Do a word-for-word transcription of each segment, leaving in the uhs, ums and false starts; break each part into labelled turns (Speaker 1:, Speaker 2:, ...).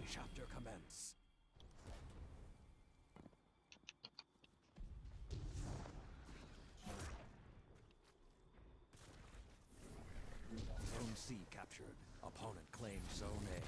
Speaker 1: chapter commence. Zone C captured. Opponent claims Zone A.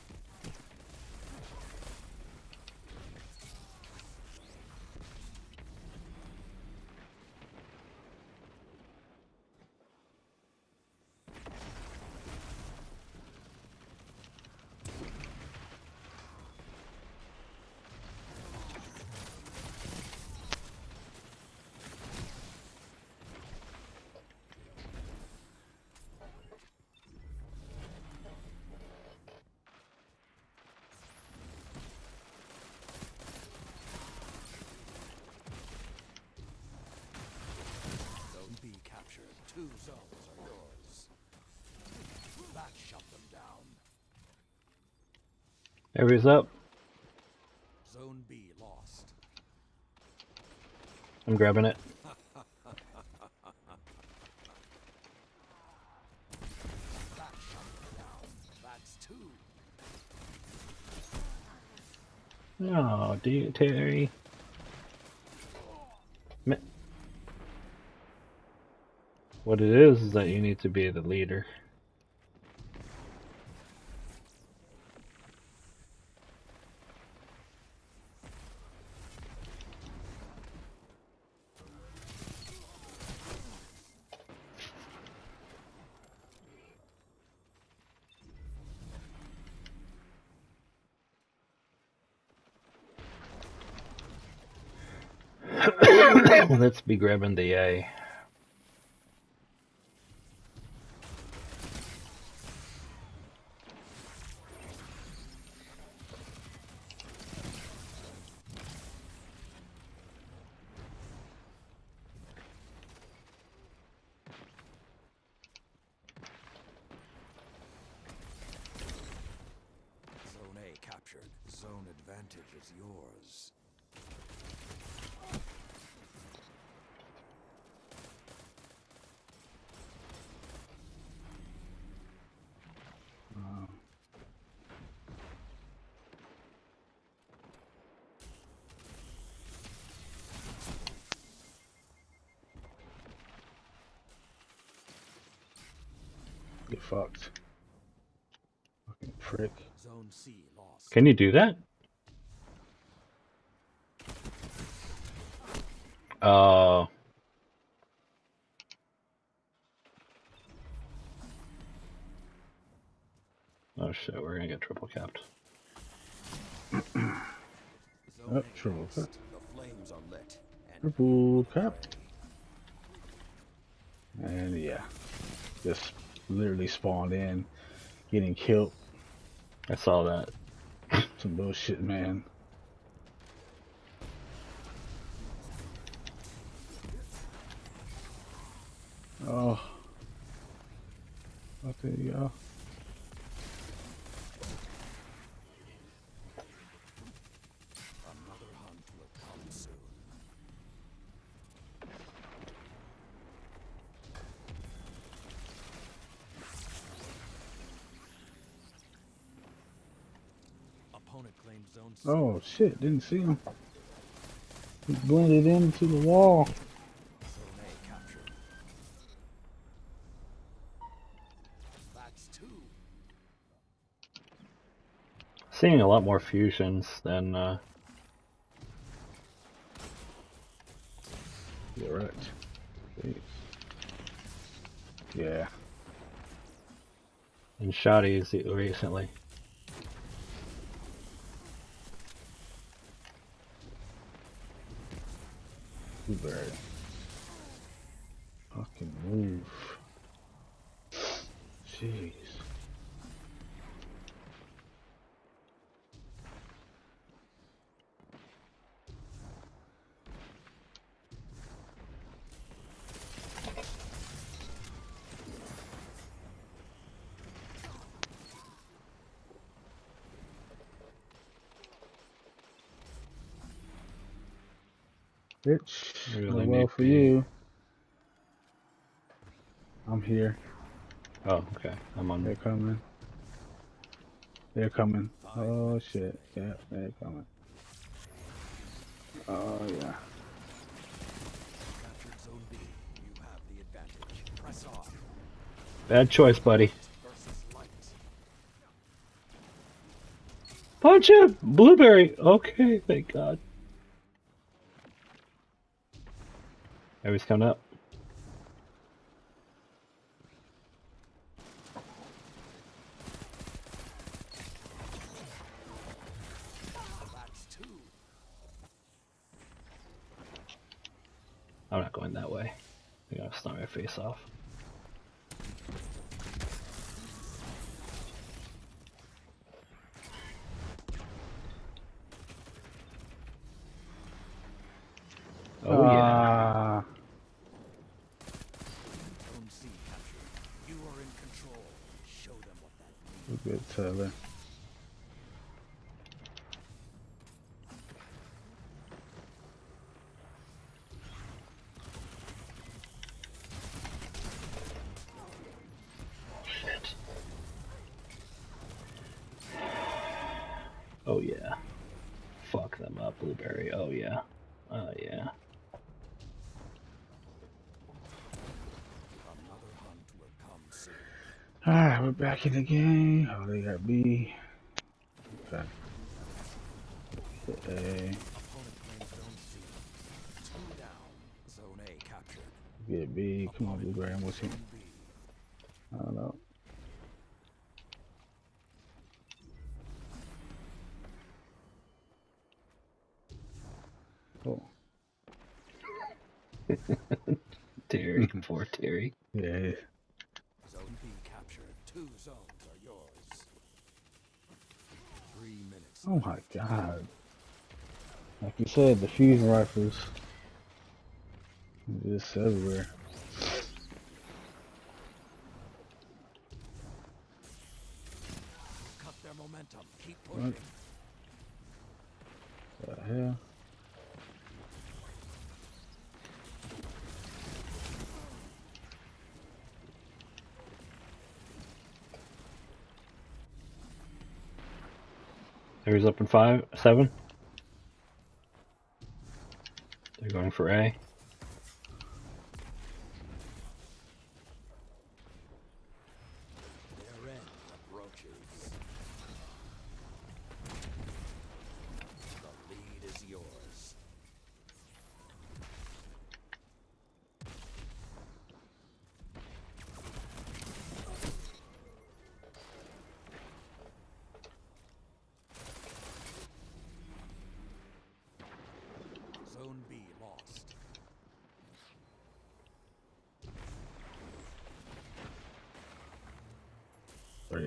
Speaker 1: Two zones are yours. That shut them down.
Speaker 2: Everybody's up.
Speaker 1: Zone B lost.
Speaker 2: I'm grabbing it.
Speaker 1: That shut them down. That's two.
Speaker 2: Oh, do you, Terry? What it is is that you need to be the leader. Let's be grabbing the A.
Speaker 1: Zone A captured. Zone advantage is yours.
Speaker 3: Get fucked. Fucking prick.
Speaker 1: Zone C lost.
Speaker 2: Can you do that? Uh. Oh shit, we're gonna get triple capped.
Speaker 3: Oh, triple cap.
Speaker 1: The flames are lit.
Speaker 3: Triple cap. And yeah, just literally spawned in, getting killed.
Speaker 2: I saw that.
Speaker 3: Some bullshit, man. Oh, oh there you go.
Speaker 1: Another hunt will come soon. Opponent claims zone C.
Speaker 3: Oh shit, didn't see him. He blended into the wall.
Speaker 1: Zone A captured. That's two.
Speaker 2: Seeing a lot more fusions than uh
Speaker 3: You're right. Yeah.
Speaker 2: in shotties recently.
Speaker 3: Blueberry. Fucking move. Jeez. Bitch,
Speaker 2: Really
Speaker 3: oh, well
Speaker 2: need
Speaker 3: for
Speaker 2: to-
Speaker 3: you. I'm here.
Speaker 2: Oh, okay. I'm on.
Speaker 3: They're coming. They're coming.
Speaker 1: Five
Speaker 3: Oh shit. Yeah, they're coming. Oh yeah.
Speaker 1: Captured Zone B. You have the advantage. Press on.
Speaker 2: Bad choice, buddy.
Speaker 1: Versus light.
Speaker 2: Punch him! Blueberry! Okay, thank God. Everybody's coming up.
Speaker 1: That's two.
Speaker 2: I'm not going that way. I'm gonna snipe my face off. Oh yeah.
Speaker 3: Ah,
Speaker 1: Zone C captured. You are in control. Show them what that means.
Speaker 3: good Taylor.
Speaker 2: Shit. Oh yeah. Fuck them up, Blueberry. Oh yeah. Oh yeah.
Speaker 1: Another hunt will come soon.
Speaker 3: Alright, we're back in the game. Oh, they got B. Okay. A.
Speaker 1: Opponent claims Zone C. Two down. Zone A captured.
Speaker 3: Get B. Come on, Blueberry. I'm with you.
Speaker 1: Zone B.
Speaker 3: I don't know. Oh.
Speaker 2: Terry, poor Terry.
Speaker 3: Yeah.
Speaker 1: Zone B captured. Two zones are yours. Three minutes.
Speaker 3: Oh my god. Like you said, the fusion rifles. Just everywhere.
Speaker 1: Cut their momentum. Keep pushing.
Speaker 3: What the hell?
Speaker 2: Terry's up in five, seven. They're going for A.
Speaker 1: Their end approaches. The lead is yours. Zone B lost.
Speaker 3: Right.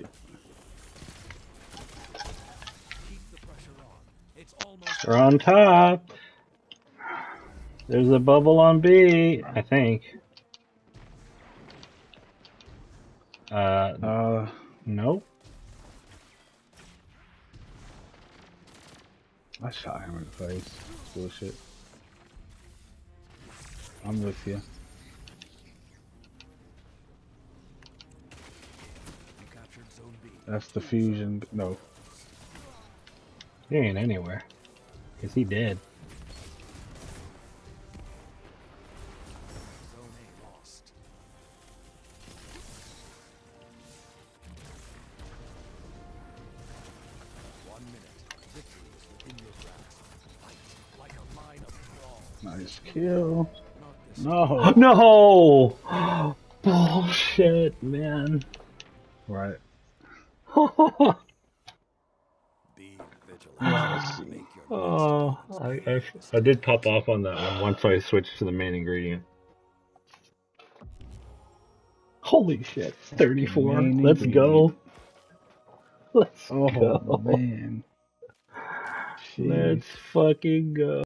Speaker 1: Keep the pressure on. It's almost
Speaker 2: They're on top. There's a bubble on B, I think. Uh,
Speaker 3: Uh,
Speaker 2: nope.
Speaker 3: I shot him in the face. Bullshit. I'm with you.
Speaker 1: You captured Zone B.
Speaker 3: That's the fusion. No.
Speaker 2: He ain't anywhere. Cause he dead.
Speaker 1: Zone A lost. One minute. Victory is within your grasp. Fight like a line of thralls.
Speaker 3: Nice kill.
Speaker 1: Not this
Speaker 3: No.
Speaker 2: No! Bullshit, man.
Speaker 3: Right.
Speaker 1: Be vigilant.
Speaker 3: Let's see.
Speaker 1: Make your
Speaker 2: Oh, I, I, I did pop off on that one once I switched to the main ingredient. Holy shit, thirty-four.
Speaker 3: Main
Speaker 2: Let's go. Let's
Speaker 3: Oh
Speaker 2: go.
Speaker 3: man.
Speaker 2: Let's
Speaker 3: Jeez.
Speaker 2: fucking go.